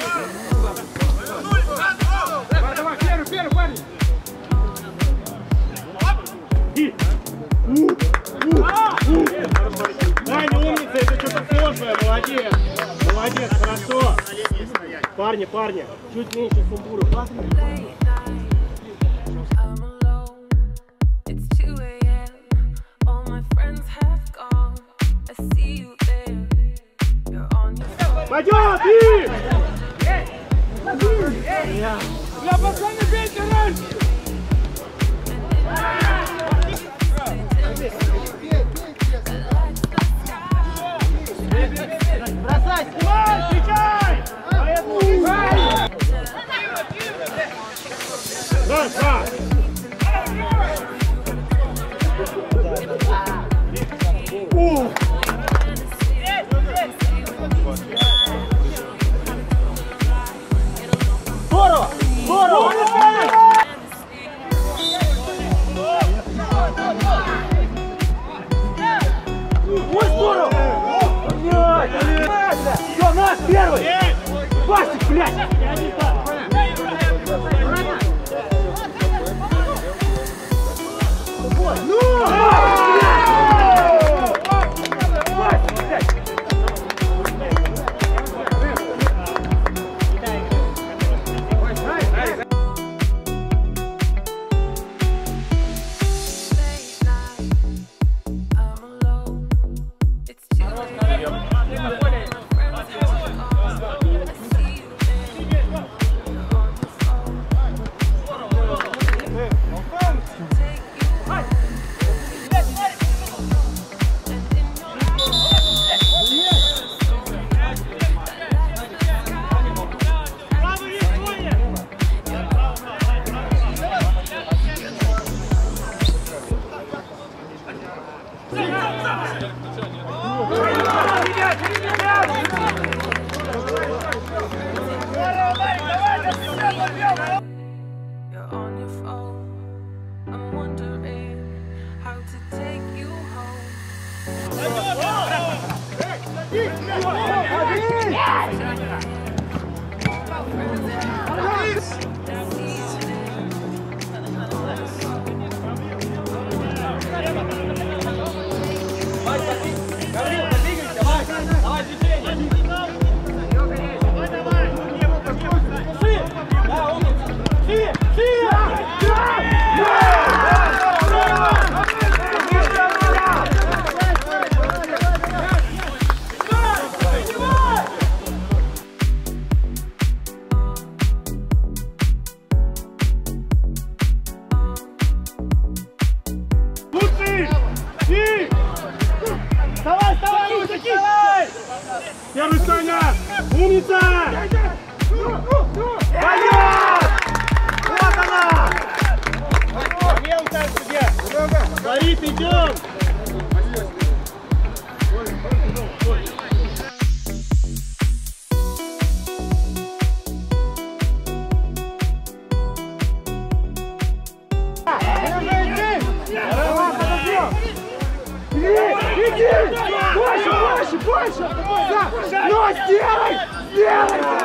Давай, первый, парень! Даня, умница, это что-то сложное, молодец! Молодец, хорошо! Парни, чуть меньше сумбура. Пойдем, ты! Бля, пацаны, бейте раньше! Бросай, снимай, кричай! Да. Здорово! Ой, здорово! Все, наш первый! Васик, блядь! Ну! Васик, блядь! Первый, Саня! Умница! Пойдет! Вот она! Борис, идем! Иди! Больше! Ну, сделай!